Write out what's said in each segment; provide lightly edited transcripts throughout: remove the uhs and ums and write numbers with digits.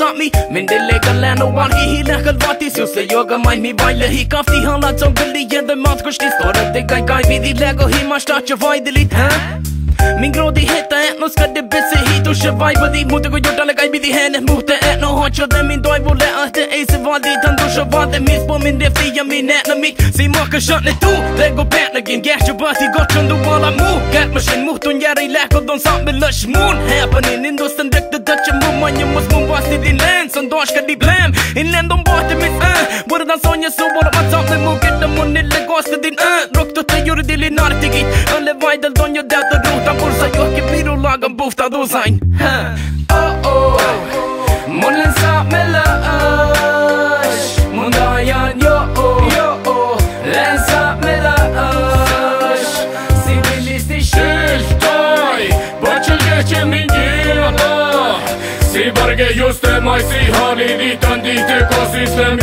sami min dille galano walgi hila kalvati so se yoga mai mi baile hi kafti hala ton billi the mat kushti store de gai vidi lego hi ma starta vaideli min grodi heta no ska de besse hit och survive di mot gå gjort alla gai vidi henne mot det no har jag dem min doj volle att det är så vanligt han då så vant det miss på min det fria min nätna mitt se maka shot det det går bättre again get your body got on the wall I move get machine mot on gör i lack och de samt med lush moon happening in those direct the dutch moon man you must move past it in land som då ska de blam in land de bort det mitt borde den sonja så borde man ta med mot get the money le gosta din rock då te gjorde det linartigt alla vidal don jag där rota pulsa jag ke biro laga bofta då sign oh munnen sa melash mundayan yo lensa melash civilistisch toy bachel geche min diana si barge just mai si hali ditan dite kosistem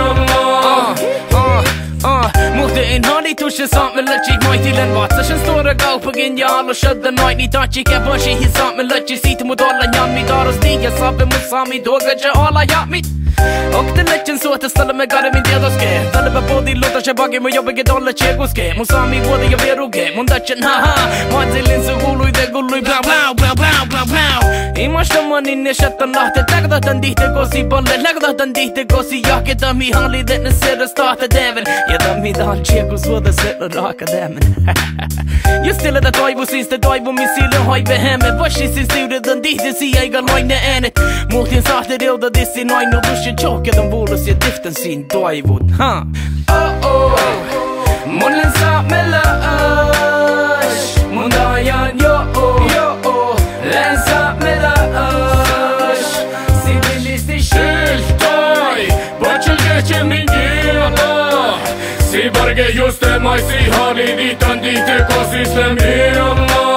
Mochte in honey tusche samt med lutchig moi till en vatsa sen stora gå på genial och shut the night ni touchy ke bashi his samt med lutchig sitter mot alla jammi där och stiga sabbe mot sami doga ja alla jammi och den läcken så att ställa mig gare min del och ske ställa på body låta sig bagge med jobba get dollar chego ske mot sami både jag ver och ge mot dachen haha madilin så gulu det gulu bla bla bla bla bla bla i måste man inne chatta natt tagda den dit gå si bolle lagda den dit gå si jacket av mi hali den ser starta devil ja den mi där chego så det sätter raka dem just till det toivo syns det toivo mi silo hoj be hemme vad she syns det den dit si jag går line en mot en satte det då det sin nej no du choke de borde se diften sin toivo ha oh munnen sa melash mundayan yo lensa melash civilistisch toy bachel geche min diana si barge just mai si hali ditan dite kosistem